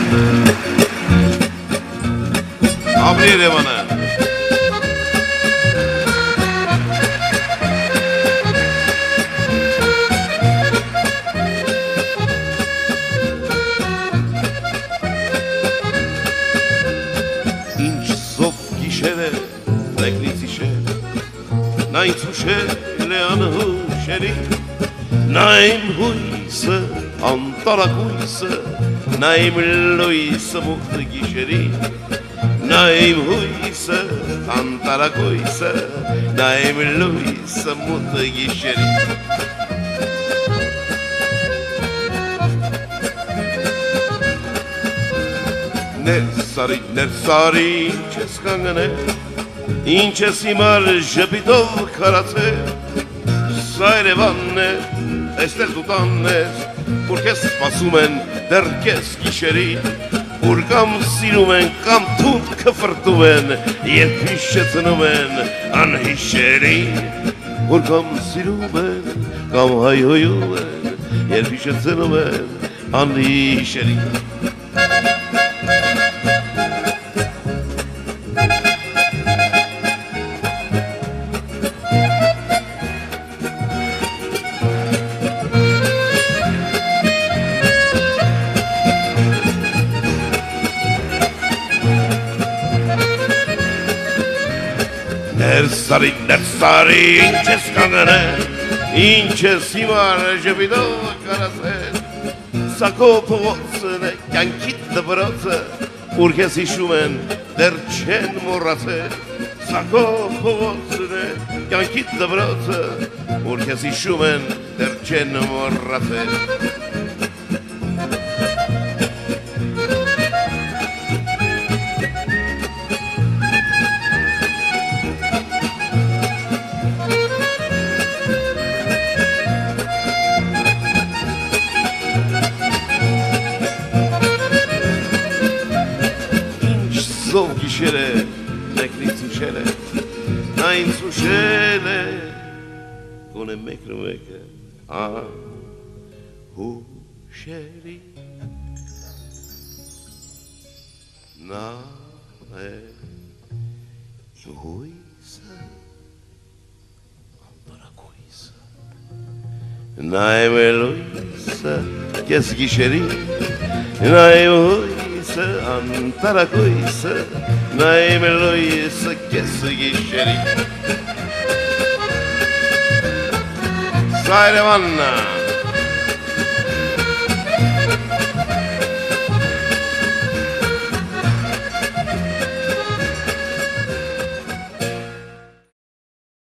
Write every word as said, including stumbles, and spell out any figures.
Aprire bana. Ինչ զով գիշերը մեկնից իշեր, նա ինձ ուշել է անհուշերի, նա իմ հույսը, անտարակույսը, նա իմ լույսը մուխտ գիշերի, նա իմ հույսը, անտարակույսը, նա իմ լույսը մուխտ գիշերի։ Ներսարի, ներսարի, ինչ ես կանգնել, ինչ ես հիմար ժպիտով քարացել, սա Երևանն է, այստեղ դու տանն ես, որ քեզ սպասում են դեռ քեզ գիշերի, որ կամ սիրում են, կամ թունդ քֆրտում են, երբ հիշեցնում են անհիշերին, որ կամ սիրում են, կամ հայհոյում են, երբ հիշեցնում են անհիշերին։ Ներսարի, ներսարի, ինչ ես կանգնել, ինչ ես հիմար ժպիտով քարացել, սա քո փողոցն է, կյանքիդ դպրոցը, որ քեզ հիշում են, դեռ չեն մոռացել, սա քո փողոցն է, կյանքիդ դպրոցը, որ քեզ հիշում են, դեռ չեն մոռացել։ Զով գիշեր է, մեկնից ուշել է, նա ինձ ուշել է, գոնե մեկն ու մեկը անհուշերի, նա է իմ հույսը, անտարակույսը, նա է լույսը, կես գիշերի, նա է հույսը, անտարակույսը, նա իմ լույսը, կես գիշերի։ Սա Երևանն է։